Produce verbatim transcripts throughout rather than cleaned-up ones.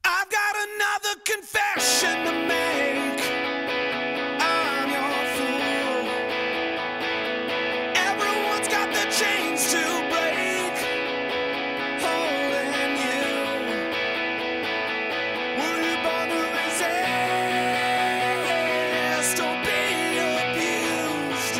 I've got another confession to make. I'm your fool. Everyone's got the chains to break, holding you. Were you born to resist or be abused?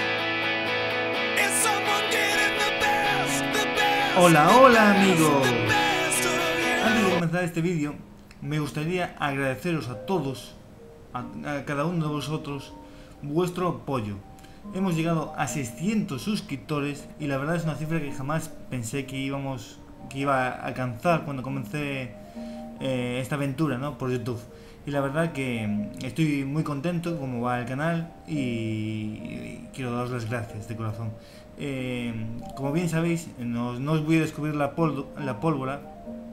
Is someone getting the best, the best? Hola, hola amigos. The best of you? Antes de comenzar este vídeo, me gustaría agradeceros a todos, a, a cada uno de vosotros, vuestro apoyo. Hemos llegado a seiscientos suscriptores y la verdad es una cifra que jamás pensé que íbamos, que iba a alcanzar cuando comencé eh, esta aventura, ¿no?, por YouTube. Y la verdad que estoy muy contento como va el canal y, y quiero daros las gracias de corazón. Eh, como bien sabéis, no, no os voy a descubrir la, pol la pólvora.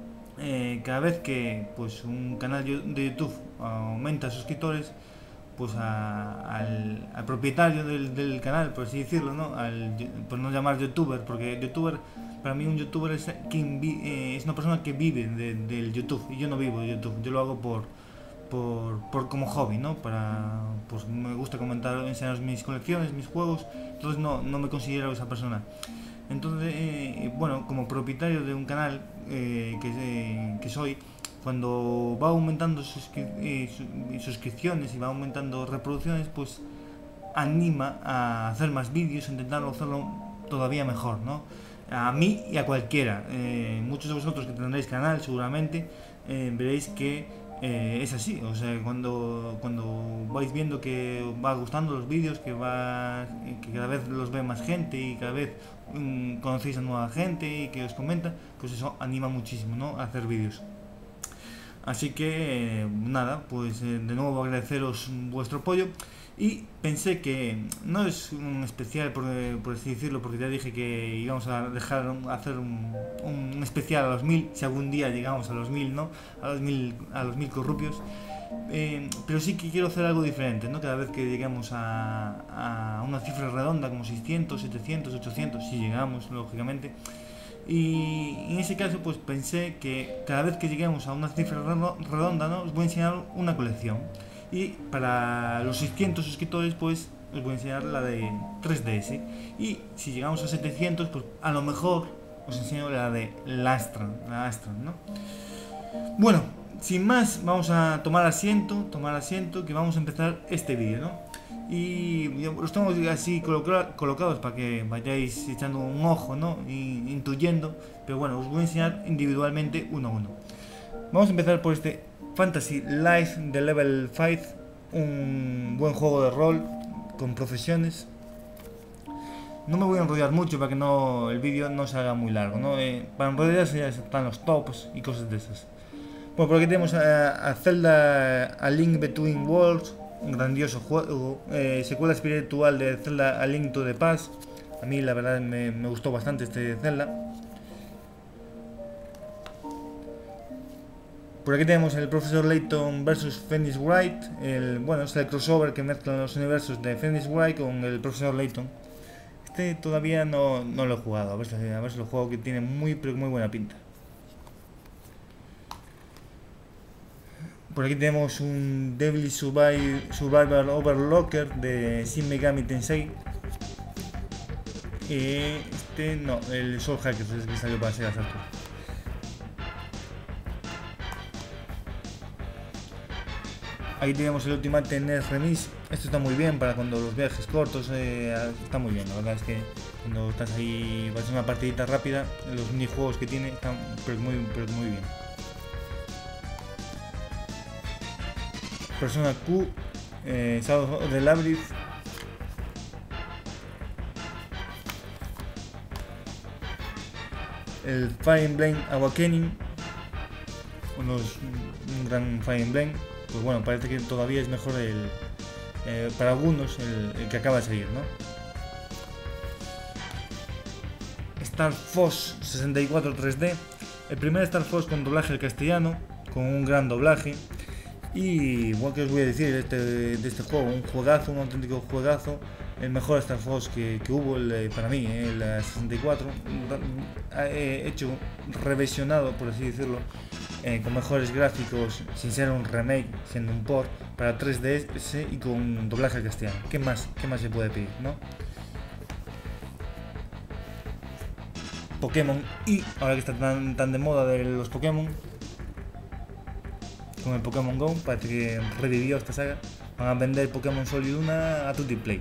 Eh, cada vez que pues un canal de YouTube aumenta suscriptores, pues a, al, al propietario del, del canal, por así decirlo, ¿no?, al, por no llamar youtuber, porque youtuber, para mí un youtuber es, quien vi, eh, es una persona que vive de, del YouTube, y yo no vivo de YouTube, yo lo hago por, por, por como hobby, ¿no?, para, pues me gusta comentar, enseñaros mis colecciones, mis juegos, entonces no, no me considero esa persona. Entonces, eh, bueno, como propietario de un canal eh, que, eh, que soy, cuando va aumentando suscri eh, suscripciones y va aumentando reproducciones, pues anima a hacer más vídeos, a intentar hacerlo todavía mejor, ¿no? A mí y a cualquiera. Eh, muchos de vosotros que tendréis canal seguramente eh, veréis que Eh, es así, o sea, cuando, cuando vais viendo que va gustando los vídeos, que va que cada vez los ve más gente y cada vez um, conocéis a nueva gente y que os comenta, pues eso anima muchísimo, ¿no?, a hacer vídeos. Así que eh, nada, pues eh, de nuevo agradeceros vuestro apoyo. Y pensé que no es un especial, por, por así decirlo, porque ya dije que íbamos a dejar un, hacer un, un especial a los mil, si algún día llegamos a los mil, ¿no?, a los mil, a los mil corrupios. Eh, pero sí que quiero hacer algo diferente, ¿no?, cada vez que lleguemos a, a una cifra redonda como seiscientos, setecientos, ochocientos, si llegamos, lógicamente. Y en ese caso pues pensé que cada vez que lleguemos a una cifra redonda, ¿no?, os voy a enseñar una colección. Y para los seiscientos suscriptores pues os voy a enseñar la de tres D S. Y si llegamos a setecientos pues a lo mejor os enseño la de la Astra, la Astra, ¿no? Bueno, sin más, vamos a tomar asiento, tomar asiento, que vamos a empezar este vídeo, ¿no? Y los tengo así colocados para que vayáis echando un ojo, ¿no?, y intuyendo, pero bueno, os voy a enseñar individualmente uno a uno. Vamos a empezar por este Fantasy Life de Level cinco, un buen juego de rol con profesiones. No me voy a enrollar mucho para que no el vídeo no se haga muy largo, ¿no? Eh, para enrollarse ya están los tops y cosas de esas. Bueno, por aquí tenemos a, a Zelda A Link Between Worlds, un grandioso juego, eh, secuela espiritual de Zelda A Link to the Past. A mí la verdad me, me gustó bastante este Zelda. Por aquí tenemos el Profesor Layton versus Phoenix Wright. El, bueno, es el crossover que mezcla los universos de Phoenix Wright con el Profesor Layton. Este todavía no, no lo he jugado, a ver, si, a ver si lo juego, que tiene muy, pero muy buena pinta. Por aquí tenemos un Devil Survivor, Survivor Overlocker de Shin Megami Tensei. Y este no, el Soul Hacker es el que salió para Sega Saturn. Aquí tenemos el Ultimate N E S Remix. Esto está muy bien para cuando los viajes cortos, eh, está muy bien, la verdad es que cuando estás ahí, vas a una partidita rápida, los minijuegos que tiene están pero muy, pero muy bien. Persona Q, eh, Shadow of the Labyrinth. El Fire Emblem Awakening, unos, un gran Fire Emblem. Pues bueno, parece que todavía es mejor el, eh, para algunos el, el que acaba de salir, ¿no? Star Fox sesenta y cuatro tres D, el primer Star Fox con doblaje al castellano, con un gran doblaje. Y bueno, ¿qué os voy a decir de este, de este juego? Un juegazo, un auténtico juegazo, el mejor Star Fox que, que hubo el, para mí, eh, el sesenta y cuatro, eh, hecho, revisionado, por así decirlo, eh, con mejores gráficos, sin ser un remake, siendo un port para tres D S y con doblaje al castellano. ¿Qué más, qué más se puede pedir, no? Pokémon, y ahora que está tan, tan de moda de los Pokémon, con el Pokémon Go, parece que revivió esta saga, van a vender Pokémon Sol y Luna a tutti play.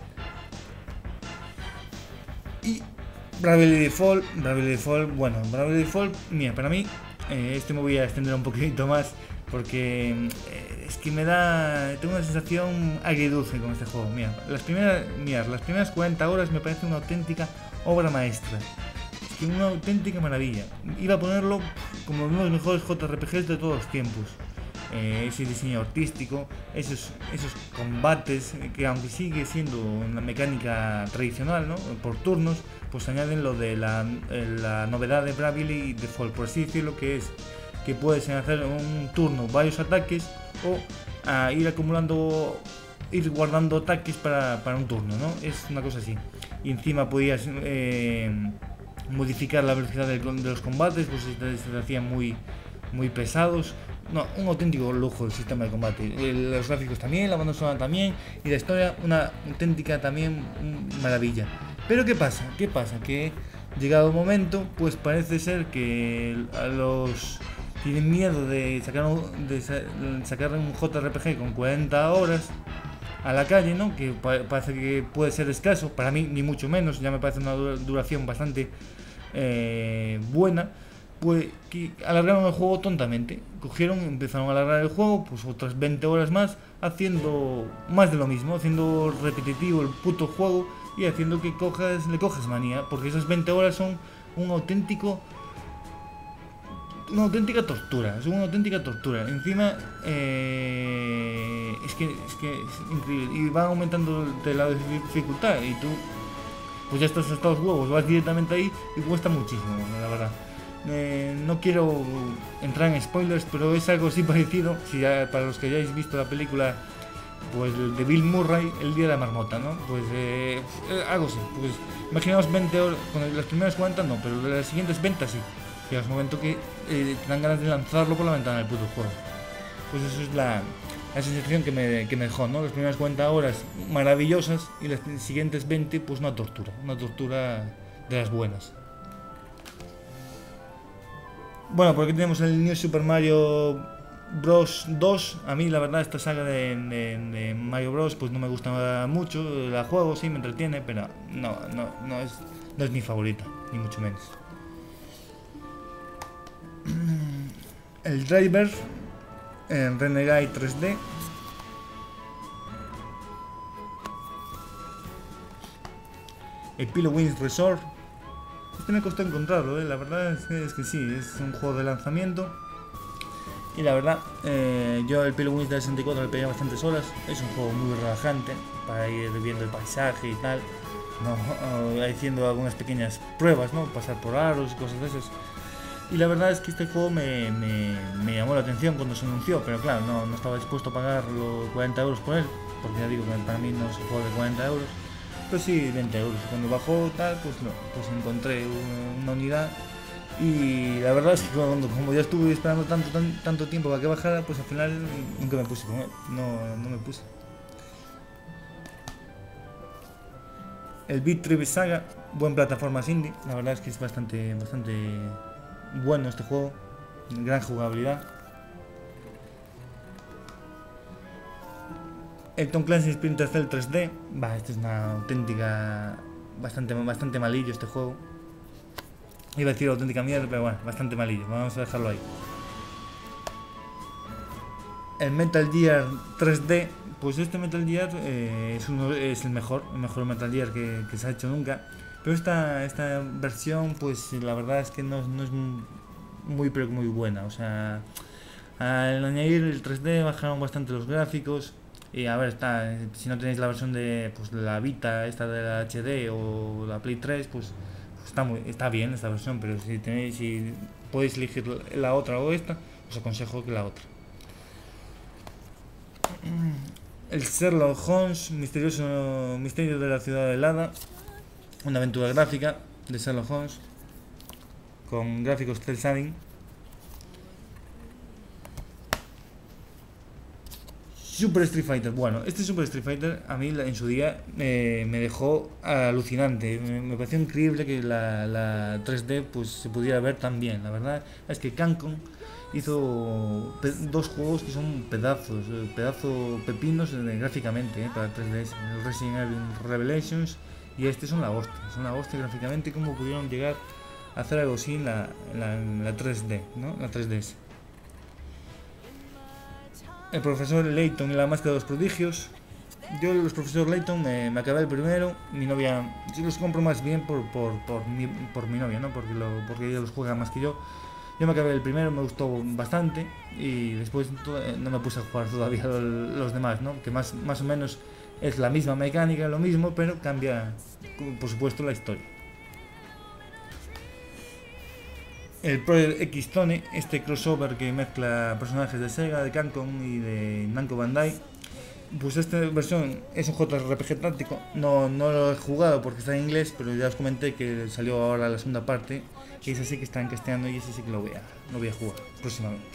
Y Bravely Default, Bravely Default, bueno, Bravely Default, mira, para mí, eh, este me voy a extender un poquito más, porque eh, es que me da, tengo una sensación agridulce con este juego. Mira, las primeras, mira, las primeras cuarenta horas me parece una auténtica obra maestra. Es que una auténtica maravilla. Iba a ponerlo como uno de los mejores J R P Gs de todos los tiempos. Eh, ese diseño artístico, esos, esos combates, que aunque sigue siendo una mecánica tradicional, ¿no?, por turnos, pues añaden lo de la, la novedad de Bravely Default, por así decirlo, que es que puedes hacer un turno varios ataques o a ir acumulando, ir guardando ataques para, para un turno, ¿no? Es una cosa así. Y encima podías eh, modificar la velocidad de, de los combates, pues se, se hacían muy, muy pesados. No, un auténtico lujo el sistema de combate. Los gráficos también, la banda sonora también, y la historia una auténtica también maravilla. Pero ¿qué pasa? ¿Qué pasa? Que llegado el momento, pues parece ser que a los tienen miedo de sacar un, de sacar un J R P G con cuarenta horas a la calle, ¿no?, que parece que puede ser escaso. Para mí ni mucho menos, ya me parece una duración bastante eh, buena. Pues que alargaron el juego tontamente, cogieron, empezaron a alargar el juego, pues otras veinte horas más, haciendo más de lo mismo, haciendo repetitivo el puto juego y haciendo que cojas, le cojas manía, porque esas veinte horas son un auténtico, una auténtica tortura, son una auténtica tortura. Encima, eh, es que es que es increíble, y van aumentando de la dificultad, y tú, pues ya estás hasta los huevos, vas directamente ahí y cuesta muchísimo, la verdad. Eh, no quiero entrar en spoilers, pero es algo así parecido, si ya, para los que hayáis visto la película, pues de Bill Murray, El día de la marmota, ¿no? Pues eh, algo así, pues imaginaos veinte horas, con las primeras cuarenta no, pero las siguientes veinte sí. Llega un momento que eh, te dan ganas de lanzarlo por la ventana del puto juego. Pues eso es la, la sensación que me, que me dejó, ¿no? Las primeras cuarenta horas maravillosas y las siguientes veinte, pues una tortura, una tortura de las buenas. Bueno, por aquí tenemos el New Super Mario Bros. dos. A mí la verdad esta saga de, de, de Mario Bros. Pues no me gusta mucho. La juego, sí, me entretiene, pero no, no, no, es, no es mi favorita, ni mucho menos. El Driver en Renegade tres D. El Pilowinds Resort. Este me costó encontrarlo, ¿eh? La verdad es que, es que sí, es un juego de lanzamiento. Y la verdad, eh, yo el Pilowinds del sesenta y cuatro le pegué bastantes horas. Es un juego muy relajante para ir viendo el paisaje y tal, ¿no? Haciendo algunas pequeñas pruebas, ¿no? Pasar por aros y cosas de esas. Y la verdad es que este juego me, me, me llamó la atención cuando se anunció, pero claro, no, no estaba dispuesto a pagar los cuarenta euros por él, porque ya digo que para mí no es un juego de cuarenta euros. Pues sí, veinte euros. Cuando bajó tal, pues no, pues encontré una, una unidad. Y la verdad es que cuando, como ya estuve esperando tanto, tan, tanto tiempo para que bajara, pues al final nunca me puse con él. No, no me puse. El Beat Trip Saga, buen plataformas indie. La verdad es que es bastante, bastante bueno este juego. Gran jugabilidad. El Tom Clancy's Splinter Cell tres D, bah, este es una auténtica, bastante, bastante malillo este juego. Iba a decir auténtica mierda, pero bueno, bastante malillo, vamos a dejarlo ahí. El Metal Gear tres D, pues este Metal Gear eh, es, uno, es el mejor, el mejor Metal Gear que, que se ha hecho nunca. Pero esta, esta versión, pues la verdad es que no, no es muy, pero muy buena. O sea, al añadir el tres D bajaron bastante los gráficos. Y a ver, está, si no tenéis la versión de pues, la Vita, esta de la H D o la Play tres, pues, pues está, muy, está bien esta versión, pero si, tenéis, si podéis elegir la otra o esta, os aconsejo que la otra. el Sherlock Holmes, misterioso misterio de la ciudad helada, una aventura gráfica de Sherlock Holmes con gráficos cel shading. Super Street Fighter. Bueno, este Super Street Fighter a mí en su día eh, me dejó alucinante. Me, me pareció increíble que la, la tres D pues se pudiera ver tan bien. La verdad es que Capcom hizo dos juegos que son pedazos, pedazos pepinos eh, gráficamente eh, para tres D S. El Resident Evil Revelations y este son la hostia. Son la hostia gráficamente. Cómo pudieron llegar a hacer algo así en la, en la, en la tres D, ¿no? La tres D S. El profesor Layton y la máscara de los prodigios. Yo los profesores Layton me, me acabé el primero. Mi novia, yo los compro más bien por, por, por, mi, por mi novia, ¿no? Porque, lo, porque ella los juega más que yo. Yo me acabé el primero, me gustó bastante. Y después no me puse a jugar todavía los demás, ¿no? Que más, más o menos es la misma mecánica, lo mismo, pero cambia, por supuesto, la historia. El Project X-Tone, este crossover que mezcla personajes de Sega, de Capcom y de Namco Bandai. Pues esta versión es un J R P G táctico, no, no lo he jugado porque está en inglés, pero ya os comenté que salió ahora la segunda parte, que ese sí que está en castellano y ese sí que lo voy a, lo voy a jugar próximamente.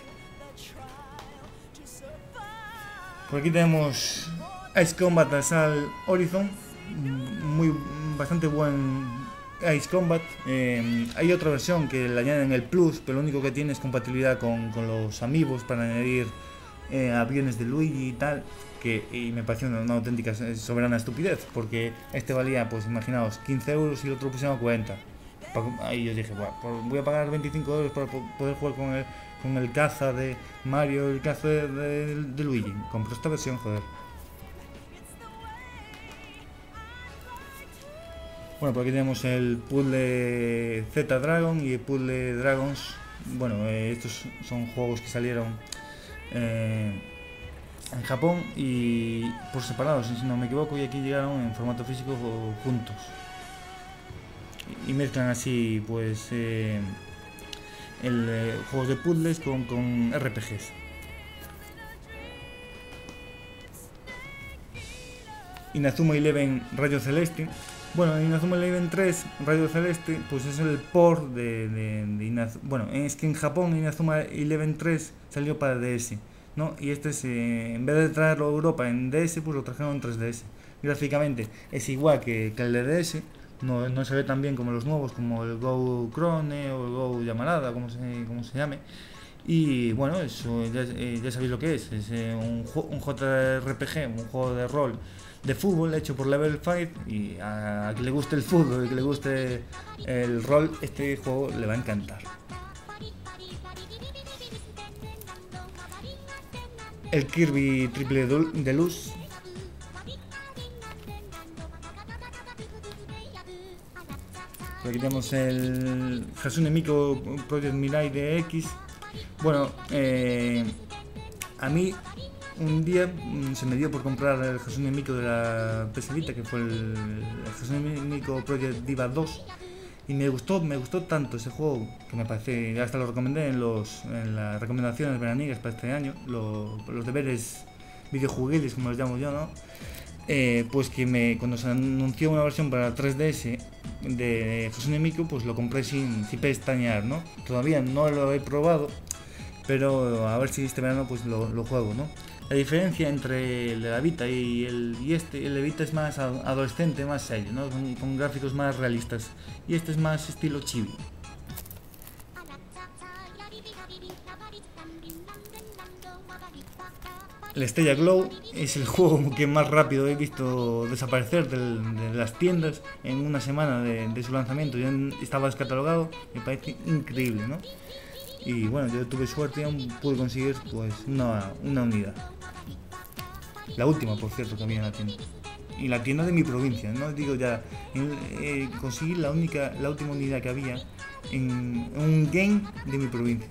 Por aquí tenemos Ace Combat Assault Horizon, muy, bastante buen Ace Combat. Eh, hay otra versión que le añaden el Plus, pero lo único que tiene es compatibilidad con, con los amigos para añadir eh, aviones de Luigi y tal, que y me pareció una, una auténtica soberana estupidez, porque este valía, pues imaginaos, quince euros y el otro pusieron cuarenta. Ahí yo dije, bueno, pues voy a pagar veinticinco euros para poder jugar con el, con el caza de Mario y el caza de, de, de Luigi. Compro esta versión, joder. Bueno, por aquí tenemos el puzzle Z Dragon y el puzzle Dragons. Bueno, eh, estos son juegos que salieron eh, en Japón y por separado, si no me equivoco, y aquí llegaron en formato físico juntos. Y mezclan así, pues, eh, el, eh, juegos de puzzles con, con R P Gs. Inazuma Eleven Rayo Celeste. Bueno, Inazuma Eleven tres Rayo Celeste, pues es el port de, de, de Inazuma. Bueno, es que en Japón Inazuma Eleven tres salió para D S, ¿no? Y este es, eh, en vez de traerlo a Europa en D S, pues lo trajeron en tres D S. Gráficamente es igual que, que el de D S, no, no se ve tan bien como los nuevos, como el Go Crone o el Go Yamarada, como se, como se llame. Y bueno, eso ya, eh, ya sabéis lo que es, es eh, un, un J R P G, un juego de rol de fútbol hecho por Level cinco, y a, a quien le guste el fútbol y que le guste el rol, este juego le va a encantar. El Kirby Triple Deluxe. Aquí tenemos el Hatsune Miku Project Mirai D X. Bueno, eh, a mí un día mmm, se me dio por comprar el Hatsune Miku de la P S Vita, que fue el, el Hatsune Miku Project Diva dos, y me gustó, me gustó tanto ese juego que me parece, hasta lo recomendé en, los, en las recomendaciones veraniegas para este año, lo, los deberes videojuguiles, como los llamo yo, ¿no? Eh, pues que me, cuando se anunció una versión para tres D S de Hatsune Miku, pues lo compré sin, sin pestañear, ¿no? Todavía no lo he probado, pero a ver si este verano pues lo, lo juego, ¿no? La diferencia entre el de la Vita y, el, y este, el de Vita es más adolescente, más serio, ¿no? Con, con gráficos más realistas, y este es más estilo chibi. El Stella Glow es el juego que más rápido he visto desaparecer del, de las tiendas en una semana de, de su lanzamiento. Ya estaba descatalogado, me parece increíble, ¿no? Y bueno, yo tuve suerte y aún pude conseguir pues una, una unidad. La última, por cierto, que había en la tienda. Y la tienda de mi provincia, no digo ya, eh, conseguí la única, la última unidad que había en, en un game de mi provincia.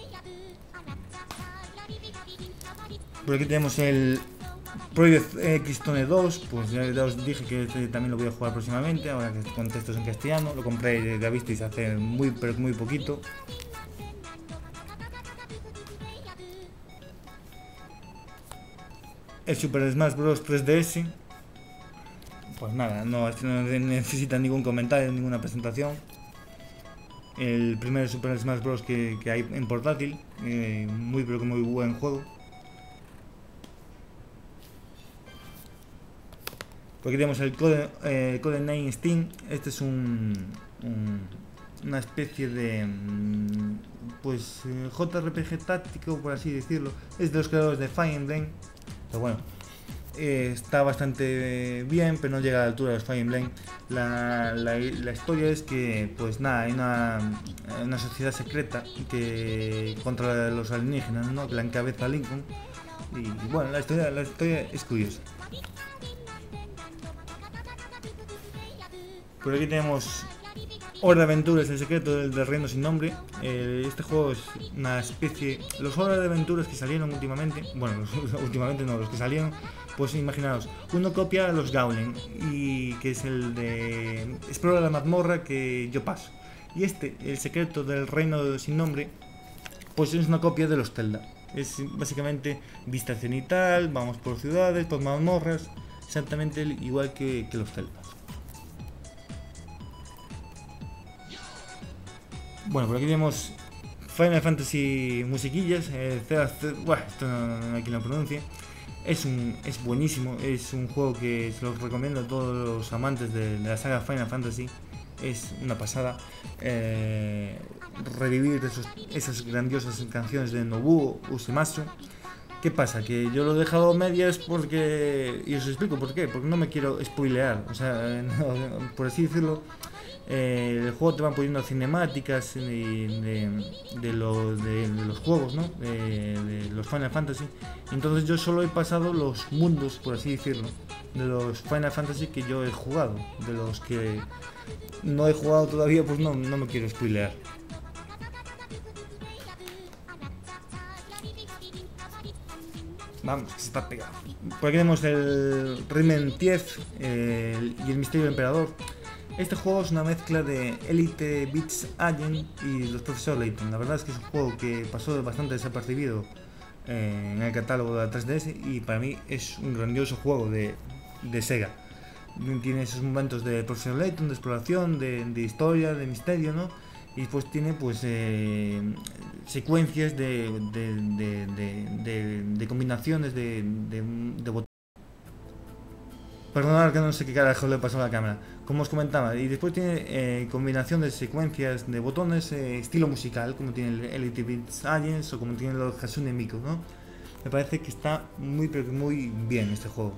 Por aquí tenemos el Project X-Tone dos, pues ya, ya os dije que este también lo voy a jugar próximamente, ahora que con textos en castellano. Lo compré, ya visteis, hace muy, pero muy poquito. el Super Smash Bros. tres D S. Pues nada, no, este no necesita ningún comentario, ninguna presentación. El primer Super Smash Bros. que, que hay en portátil, eh, muy pero que muy buen juego. Aquí tenemos el Code, eh, Codename Steam. Este es un, un, una especie de pues eh, J R P G táctico, por así decirlo. Es de los creadores de Fire Emblem, pero bueno, eh, está bastante bien, pero no llega a la altura de los Fire Emblem. La, la, la historia es que, pues nada, hay una, una sociedad secreta que contra los alienígenas, ¿no? Que la encabeza Lincoln. Y, y bueno, la historia, la historia es curiosa. Por aquí tenemos Hora de Aventuras, el secreto del, del reino sin nombre. Eh, este juego es una especie... Los Hora de Aventuras que salieron últimamente, bueno, los, últimamente no, los que salieron, pues imaginaos, uno copia a los Gaulen, y que es el de explora la mazmorra que yo paso. Y este, el secreto del reino sin nombre, pues es una copia de los Zelda. Es básicamente vista cenital, vamos por ciudades, por mazmorras, exactamente igual que, que los Zelda. Bueno, por aquí tenemos Final Fantasy musiquillas, eh, bueno, esto no, no hay quien lo pronuncie. Es, un, es buenísimo, es un juego que se los recomiendo a todos los amantes de, de la saga Final Fantasy. Es una pasada eh, revivir esos, esas grandiosas canciones de Nobuo Uematsu. ¿Qué pasa? Que yo lo he dejado a medias porque... Y os explico por qué, porque no me quiero spoilear, o sea, no, por así decirlo. Eh, el juego te van poniendo cinemáticas de, de, de, los, de, de los juegos, ¿no? de, de los Final Fantasy. Entonces yo solo he pasado los mundos, por así decirlo, de los Final Fantasy que yo he jugado. De los que no he jugado todavía, pues no, no me quiero spoilear. Vamos, que se está pegado. Por aquí tenemos el Rayman Tief eh, y el Misterio del Emperador. Este juego es una mezcla de Elite Beats Agent y los Profesor Layton. La verdad es que es un juego que pasó bastante desapercibido eh, en el catálogo de la tres D S, y para mí es un grandioso juego de, de Sega. Tiene esos momentos de Profesor Layton, de exploración, de, de historia, de misterio, ¿no? Y después tiene pues eh, secuencias de, de, de, de, de, de combinaciones de, de, de botones. Perdonad que no sé qué carajo le pasó a la cámara, como os comentaba, y después tiene eh, combinación de secuencias de botones, eh, estilo musical, como tiene el Elite Beats Agents o como tiene los Hatsune Miku, ¿no? Me parece que está muy pero muy bien este juego.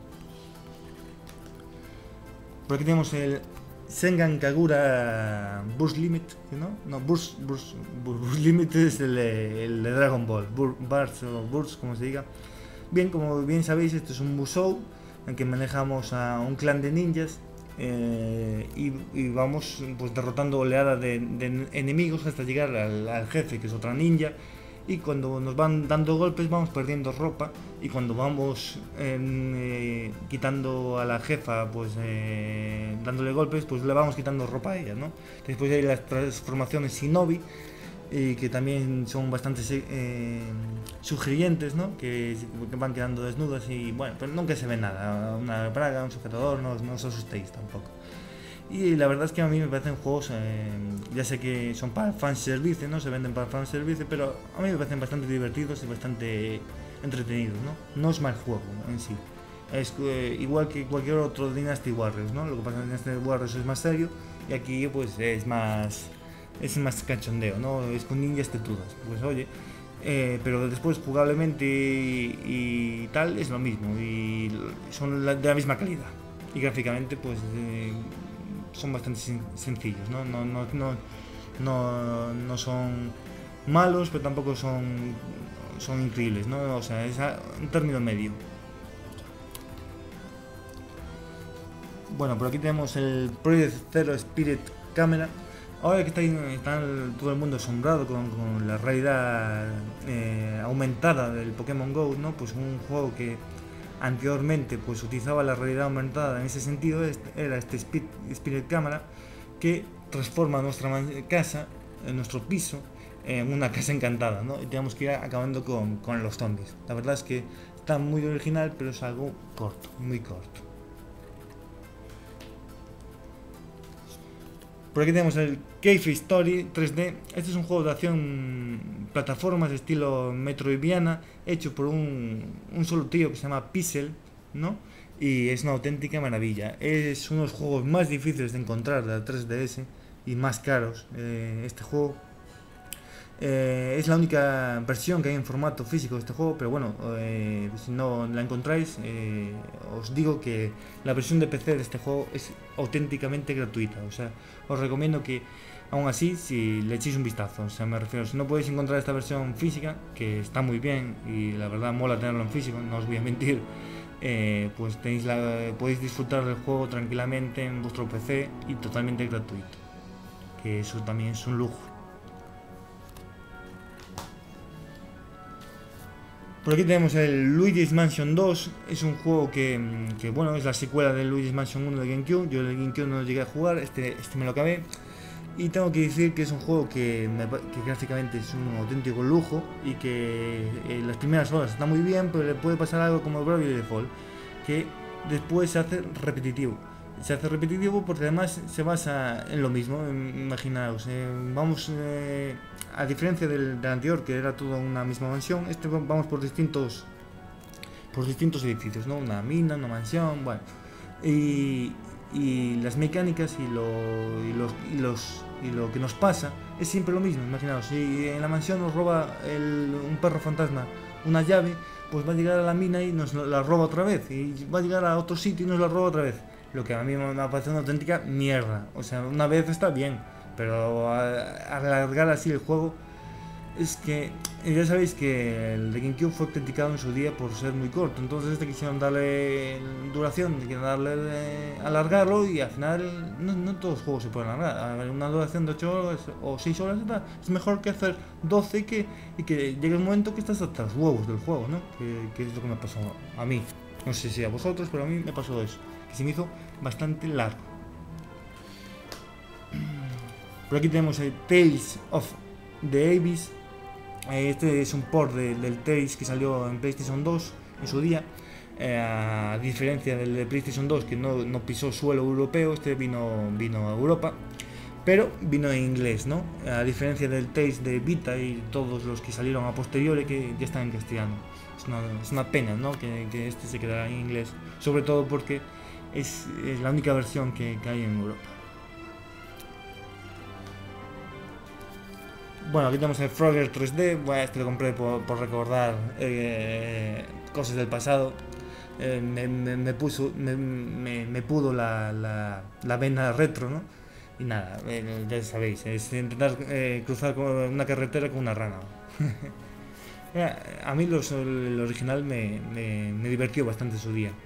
Por aquí tenemos el Sengan Kagura Burst Limit, ¿no? No, Burst, Burst, Burst, Burst Limit es el, el de Dragon Ball, Burst o Burst, como se diga. Bien, como bien sabéis, esto es un Musou en que manejamos a un clan de ninjas eh, y, y vamos pues derrotando oleadas de, de enemigos hasta llegar al, al jefe, que es otra ninja, y cuando nos van dando golpes vamos perdiendo ropa, y cuando vamos eh, quitando a la jefa, pues eh, dándole golpes, pues le vamos quitando ropa a ella, ¿no? Después hay las transformaciones Shinobi, y que también son bastante eh, sugerentes, ¿no? Que, que van quedando desnudas y bueno, pero nunca se ve nada, una braga, un sujetador, no, no os asustéis tampoco. Y la verdad es que a mí me parecen juegos, eh, ya sé que son para fanservice, ¿no? Se venden para fanservice, pero a mí me parecen bastante divertidos y bastante entretenidos, ¿no? No es mal juego en sí. Es eh, igual que cualquier otro Dynasty Warriors, ¿no? Lo que pasa en Dynasty Warriors es más serio y aquí pues es más... es más cachondeo, ¿no? Es con ninjas tetudas, pues oye, eh, pero después jugablemente y, y tal es lo mismo, y son la, de la misma calidad, y gráficamente pues eh, son bastante sen sencillos, ¿no? No, no, no, no, no son malos, pero tampoco son, son increíbles, ¿no? O sea, es un término medio. Bueno, por aquí tenemos el Project Zero Spirit Camera. Ahora que está, está todo el mundo asombrado con, con la realidad eh, aumentada del Pokémon Go, ¿no? Pues un juego que anteriormente pues utilizaba la realidad aumentada en ese sentido, era este Spirit Camera, que transforma nuestra casa, nuestro piso, en una casa encantada, ¿no? Y tenemos que ir acabando con, con los zombies. La verdad es que está muy original, pero es algo corto, muy corto. Por aquí tenemos el Cave Story tres D. Este es un juego de acción plataformas de estilo Metroidvania, hecho por un, un solo tío que se llama Pixel, ¿no? Y es una auténtica maravilla. Es uno de los juegos más difíciles de encontrar de la tres D S y más caros. Eh, este juego eh, es la única versión que hay en formato físico de este juego, pero bueno, eh, si no la encontráis, eh, os digo que la versión de P C de este juego es auténticamente gratuita. O sea, os recomiendo que aún así, si le echéis un vistazo. O sea, me refiero, si no podéis encontrar esta versión física, que está muy bien y la verdad mola tenerlo en físico, no os voy a mentir, eh, pues tenéis la, podéis disfrutar del juego tranquilamente en vuestro P C y totalmente gratuito, que eso también es un lujo. Por aquí tenemos el Luigi's Mansion dos. Es un juego que, que bueno, es la secuela del Luigi's Mansion uno de GameCube. Yo el GameCube no lo llegué a jugar, este, este me lo acabé. Y tengo que decir que es un juego que, me, que gráficamente es un auténtico lujo y que en las primeras horas está muy bien, pero le puede pasar algo como Bravely Default, que después se hace repetitivo. Se hace repetitivo porque además se basa en lo mismo. Imaginaos, eh, vamos, eh, a diferencia del, del anterior, que era toda una misma mansión, este vamos por distintos, por distintos edificios, ¿no? Una mina, una mansión, bueno. Y, y las mecánicas y lo, y, los, y, los, y lo que nos pasa es siempre lo mismo. Imaginaos, si en la mansión nos roba el, un perro fantasma una llave, pues va a llegar a la mina y nos la roba otra vez. Y va a llegar a otro sitio y nos la roba otra vez. Lo que a mí me parece una auténtica mierda. O sea, una vez está bien, pero alargar así el juego es que ya sabéis que el de GameCube fue criticado en su día por ser muy corto. Entonces este quisieron darle duración, quisieron darle eh, alargarlo y al final no, no todos los juegos se pueden alargar. Una duración de ocho horas o seis horas es mejor que hacer doce y que, y que llegue el momento que estás hasta los huevos del juego, ¿no? Que, que es lo que me pasó a mí. No sé si a vosotros, pero a mí me pasó eso, que se me hizo bastante largo. Por aquí tenemos el Tales of the Abyss. Este es un port de, del Tales que salió en PlayStation dos en su día. Eh, a diferencia del de PlayStation dos, que no, no pisó suelo europeo, este vino, vino a Europa, pero vino en inglés, ¿no? A diferencia del Tales de Vita y todos los que salieron a posteriori, que ya están en castellano. Es una, es una pena, ¿no? Que, que este se quedara en inglés, sobre todo porque es, es la única versión que, que hay en Europa. Bueno, aquí tenemos el Frogger tres D. Bueno, este lo compré por, por recordar eh, cosas del pasado. Eh, me, me, me puso, me, me, me pudo la, la, la vena retro, ¿no? Y nada, eh, ya sabéis, es intentar eh, cruzar una carretera con una rana. A mí los, el original me, me, me divirtió bastante su día.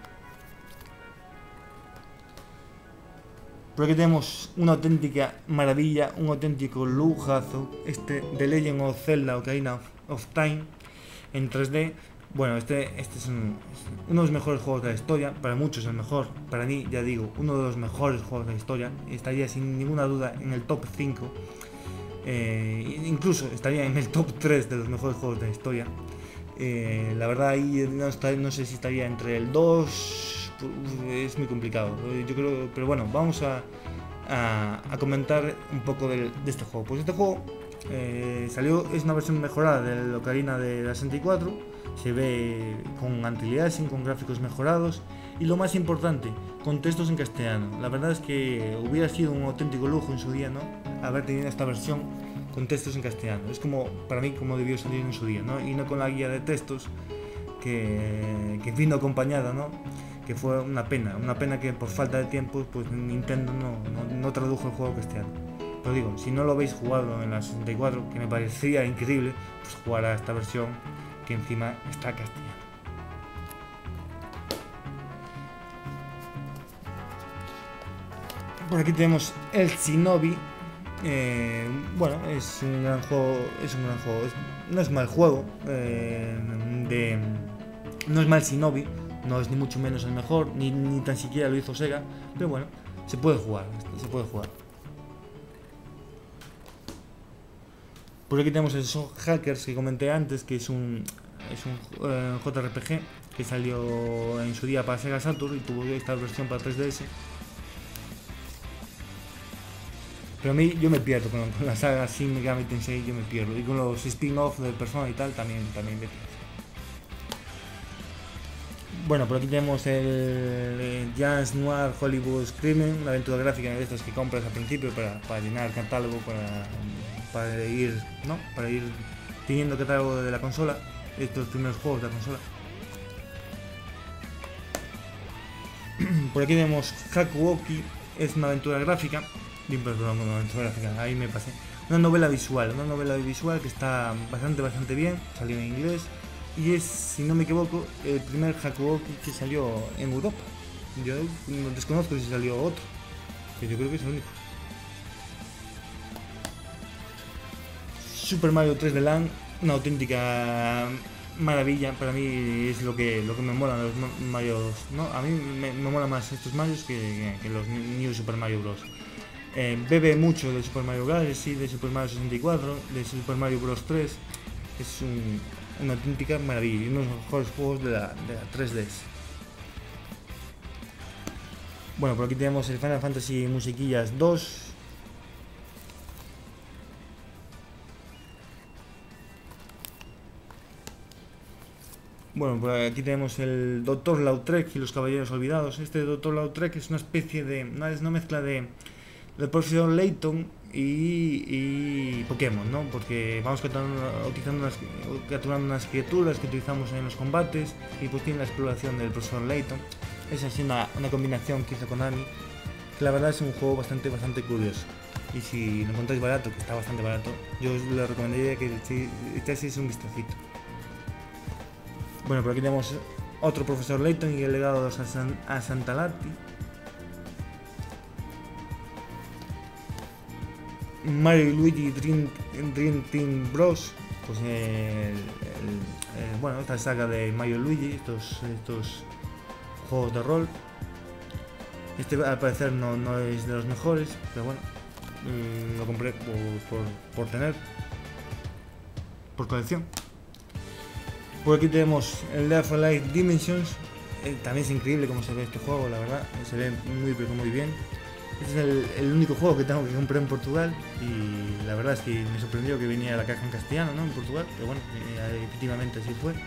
Por aquí tenemos una auténtica maravilla, un auténtico lujazo, este The Legend of Zelda Ocarina of, of Time en tres D. Bueno, este, este es, un, es uno de los mejores juegos de la historia, para muchos el mejor, para mí, ya digo, uno de los mejores juegos de la historia, estaría sin ninguna duda en el top cinco, eh, incluso estaría en el top tres de los mejores juegos de la historia. Eh, la verdad ahí no, está, no sé si estaría entre el dos, es muy complicado, yo creo, pero bueno, vamos a, a, a comentar un poco de, de este juego. Pues este juego eh, salió, es una versión mejorada del Ocarina de la sesenta y cuatro, se ve con anti-aliasing, con gráficos mejorados y lo más importante, con textos en castellano. La verdad es que hubiera sido un auténtico lujo en su día, ¿no?, haber tenido esta versión con textos en castellano. Es como, para mí, como debió salir en su día, ¿no?, y no con la guía de textos que, que vino acompañada, ¿no?, que fue una pena, una pena que por falta de tiempo pues Nintendo no, no, no tradujo el juego castellano. Pero digo, si no lo habéis jugado en la sesenta y cuatro, que me parecía increíble, pues jugar a esta versión que encima está castellano. Por aquí tenemos el Shinobi. Eh, bueno, es un gran juego, es un gran juego, es, no es mal juego, eh, de, no es mal Shinobi, no es ni mucho menos el mejor, ni, ni tan siquiera lo hizo Sega, pero bueno, se puede jugar, se puede jugar. Por aquí tenemos el Shock Hackers que comenté antes, que es un, es un eh, J R P G que salió en su día para Sega Saturn y tuvo esta versión para tres D S. Pero a mí yo me pierdo con, con la saga Shin Megami Tensei, yo me pierdo. Y con los spin-off del Persona y tal también, también me pierdo. Bueno, por aquí tenemos el eh, Jazz Noir Hollywood Screaming, una aventura gráfica de estas que compras al principio para, para llenar el catálogo, para, para ir, ¿no? Para ir teniendo catálogo de la consola, estos primeros juegos de la consola. Por aquí tenemos Hakuoki, es una aventura gráfica, perdón, una aventura gráfica, ahí me pasé. Una novela visual, una novela visual que está bastante, bastante bien, salió en inglés. Y es, si no me equivoco, el primer Hakuoki que salió en Europa. Yo no desconozco si salió otro, pero yo creo que es el único. Super Mario tres D Land, una auténtica maravilla. Para mí es lo que lo que me mola los Marios, ¿no? A mí me, me mola más estos Marios que, que, que los New Super Mario Bros. Eh, bebe mucho de Super Mario Galaxy, de Super Mario sesenta y cuatro, de Super Mario Bros. tres. Es un... una auténtica maravilla y uno de los mejores juegos de la, de la tres D S. Bueno, por aquí tenemos el Final Fantasy Musiquillas dos. Bueno, por aquí tenemos el Doctor Lautrec y los Caballeros Olvidados. Este Doctor Lautrec es una especie de... una, es una mezcla de... del profesor Layton y, y Pokémon, ¿no? Porque vamos capturando, utilizando unas, capturando unas criaturas que utilizamos en los combates y pues tiene la exploración del profesor Layton. Es así una, una combinación que hizo Konami, que la verdad es un juego bastante, bastante curioso. Y si lo encontráis barato, que está bastante barato, yo os lo recomendaría que echéis un vistacito. Bueno, por aquí tenemos otro profesor Layton y el legado a, San, a Santalati. Mario y Luigi Dream, Dream Team Bros. Pues eh, el, el, el, bueno, esta saga de Mario y Luigi, estos, estos juegos de rol. Este al parecer no, no es de los mejores, pero bueno, mmm, lo compré por, por, por tener, por colección. Por aquí tenemos el Death for Life Dimensions. Eh, también es increíble cómo se ve este juego, la verdad, se ve muy pero muy bien. Este es el, el único juego que tengo que comprar en Portugal y la verdad es que me sorprendió que venía la caja en castellano, ¿no? En Portugal, pero bueno, eh, efectivamente así fue.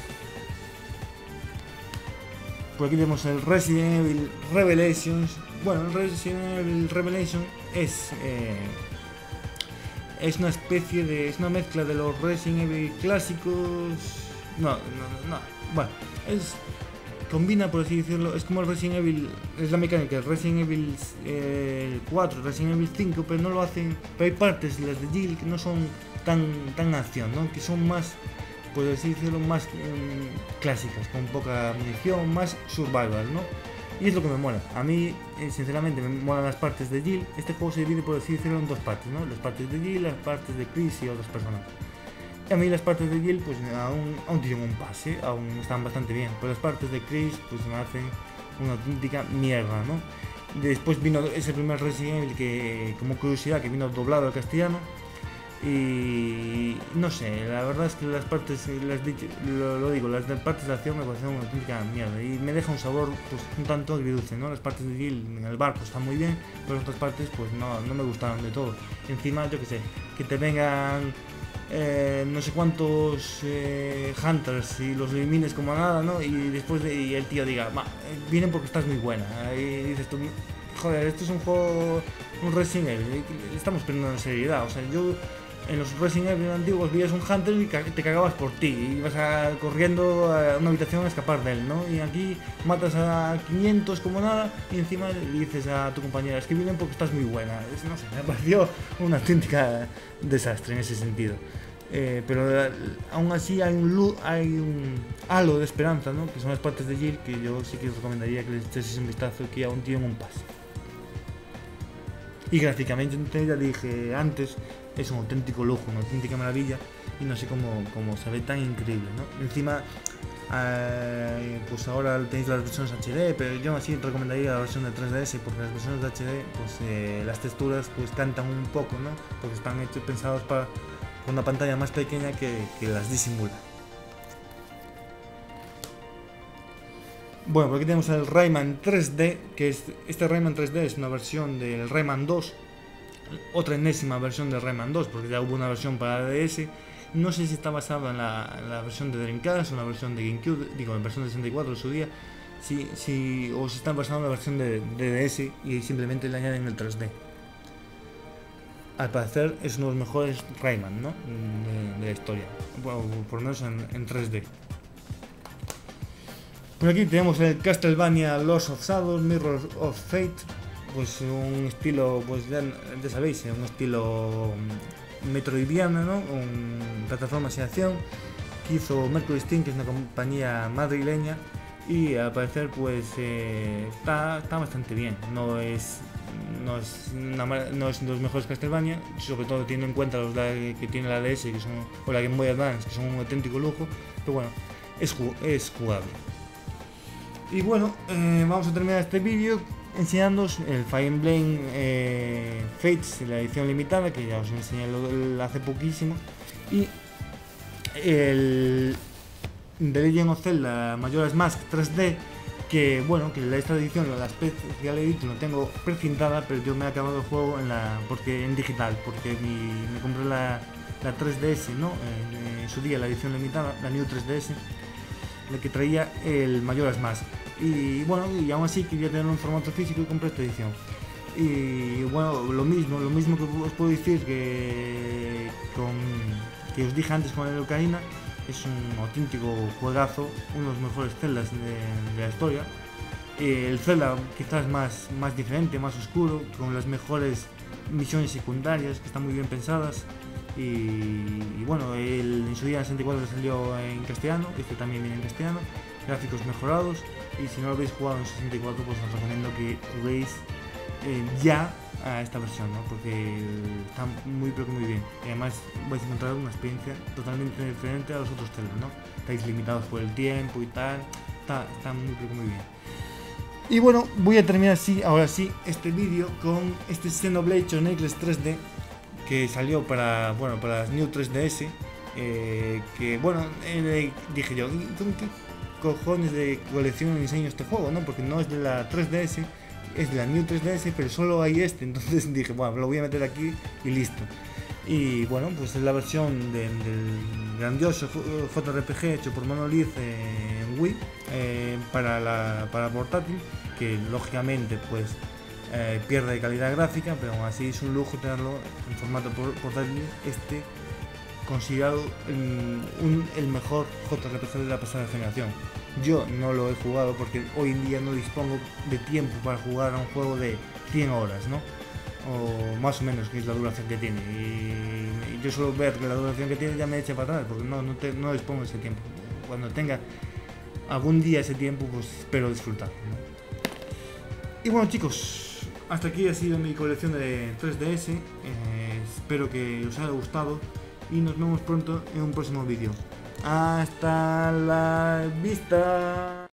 Por aquí tenemos el Resident Evil Revelations. Bueno, el Resident Evil Revelation es eh, es una especie de... es una mezcla de los Resident Evil clásicos. No, no, no, bueno, es... combina, por así decirlo, es como el Resident Evil, es la mecánica del Resident Evil eh, cuatro, Resident Evil cinco, pero no lo hacen, pero hay partes, las de Jill, que no son tan, tan acción, ¿no? Que son más, por así decirlo, más eh, clásicas, con poca munición, más survival, ¿no? Y es lo que me mola. A mí, eh, sinceramente, me molan las partes de Jill. Este juego se divide, por así decirlo, en dos partes, ¿no? Las partes de Jill, las partes de Chris y otras personas. Y a mí las partes de Jill pues aún, aún tienen un pase, aún están bastante bien, pero las partes de Chris pues me hacen una auténtica mierda, ¿no? Después vino ese primer Resident Evil que, como curiosidad, que vino doblado al castellano y no sé, la verdad es que las partes, las, lo, lo digo, las partes de acción me parecen una auténtica mierda y me deja un sabor pues un tanto agridulce, ¿no? Las partes de Jill en el barco están muy bien, pero las otras partes pues no, no me gustaron de todo. Encima, yo que sé, que te vengan Eh, no sé cuántos eh, hunters y los elimines como nada, ¿no? Y después de, y el tío diga, va, vienen porque estás muy buena. Y dices tú, joder, esto es un juego, un Resident Evil, le estamos perdiendo en seriedad. O sea, yo en los Resident Evil antiguos veías un hunter y te cagabas por ti, y ibas a, corriendo a una habitación a escapar de él, ¿no? Y aquí matas a quinientos como nada y encima le dices a tu compañera, es que vienen porque estás muy buena. Es, no sé, me pareció una auténtica desastre en ese sentido. Eh, pero eh, aún así hay un, hay un halo de esperanza, ¿no? Que son las partes de Jill que yo sí que os recomendaría que les echéis un vistazo, que aún tienen un pase. Y gráficamente, ya dije antes, es un auténtico lujo, una auténtica maravilla y no sé cómo, cómo se ve tan increíble, ¿no? Encima, eh, pues ahora tenéis las versiones H D, pero yo así recomendaría la versión de tres D S porque las versiones de H D, pues eh, las texturas pues cantan un poco, ¿no? Porque están hechos, pensados para con una pantalla más pequeña que, que las disimula. Bueno, por aquí tenemos el Rayman tres D, que es, este Rayman tres D es una versión del Rayman dos, otra enésima versión del Rayman dos, porque ya hubo una versión para D S. No sé si está basada en la, en la versión de Dreamcast o en la versión de GameCube, digo, en la versión de sesenta y cuatro en su día, si, si, o si está basada en la versión de, de D S y simplemente le añaden el tres D. Al parecer es uno de los mejores Rayman, ¿no? de, de la historia, bueno, por lo menos en, en tres D. Por aquí tenemos el Castlevania Lords of Shadow, Mirrors of Fate, pues un estilo, pues ya, ya sabéis, un estilo metroidiano, ¿no? Un plataforma de acción que hizo Mercury Steam, que es una compañía madrileña, y al parecer pues eh, está, está bastante bien. No es no es, una, no es de los mejores Castlevania, sobre todo teniendo en cuenta los de, que tiene la D S, que son, o la Game Boy Advance, que son un auténtico lujo, pero bueno, es, es jugable. Y bueno, eh, vamos a terminar este vídeo enseñándoos el Fire Emblem eh, Fates, la edición limitada, que ya os enseñé lo, hace poquísimo, y el The Legend of Zelda Majora's Mask tres D, que bueno, que esta edición, la Special Edition, lo tengo precintada, pero yo me he acabado el juego en la, porque en digital, porque mi, me compré la, la tres D S, ¿no? En, en su día la edición limitada, la New tres D S, la que traía el Majora's Mask. Y bueno, y aún así quería tenerlo en formato físico y compré esta edición. Y bueno, lo mismo, lo mismo que os puedo decir que con que os dije antes con el Ocarina, es un auténtico juegazo, uno de los mejores Zeldas de, de la historia. El Zelda quizás más, más diferente, más oscuro, con las mejores misiones secundarias que están muy bien pensadas. Y, y bueno, el, en su día en sesenta y cuatro salió en castellano, este también viene en castellano, gráficos mejorados. Y si no lo habéis jugado en sesenta y cuatro, pues os recomiendo que juguéis eh, ya a esta versión, ¿no? Porque está muy pero que muy bien. Y además vais a encontrar una experiencia totalmente diferente a los otros Zelda, ¿no? Estáis limitados por el tiempo y tal, está, está muy pero que muy bien. Y bueno, voy a terminar así, ahora sí, este vídeo con este Xenoblade Chronicles tres D que salió para, bueno, para las New tres D S, eh, que bueno, eh, dije yo, ¿con qué cojones de colección enseño este juego, no? Porque no es de la tres D S, es de la New tres D S, pero solo hay este, entonces dije, bueno, lo voy a meter aquí y listo. Y bueno, pues es la versión de, del grandioso J R P G hecho por Monolith en Wii, eh, para la para portátil, que lógicamente pues eh, pierde calidad gráfica, pero aún así es un lujo tenerlo en formato portátil, este considerado el, un, el mejor J R P G de la pasada generación. Yo no lo he jugado porque hoy en día no dispongo de tiempo para jugar a un juego de cien horas, ¿no? O más o menos, que es la duración que tiene. Y, y yo solo ver que la duración que tiene ya me echa para atrás, porque no, no, te, no dispongo de ese tiempo. Cuando tenga algún día ese tiempo, pues espero disfrutar, ¿no? Y bueno, chicos, hasta aquí ha sido mi colección de tres D S. Eh, espero que os haya gustado y nos vemos pronto en un próximo vídeo. Hasta la vista.